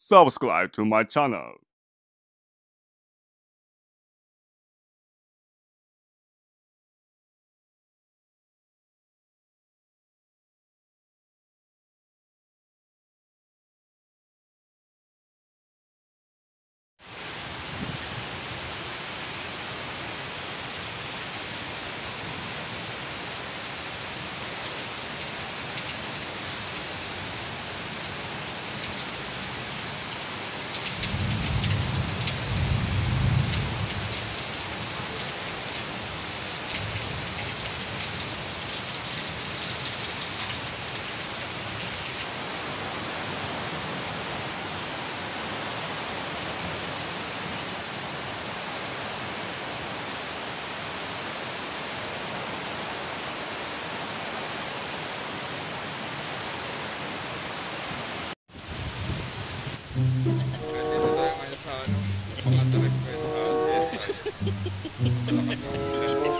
subscribe to my channel. Nandito tayo ngayon sa pangatang request sa CSI. Malakas ang ulan.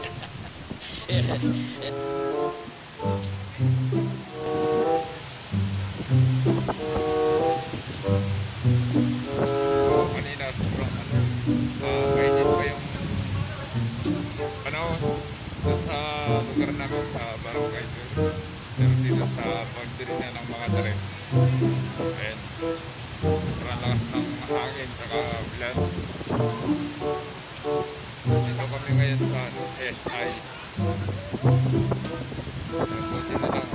So kanina sobrang mainit pa yung panahon dun sa lugar namin sa barangay doon. Pero dito sa boundary na ng mga tarim. Ayan. Sobrang lakas ng hangin saka ulan. Dito kami ngayon sa CSI. Buti na lang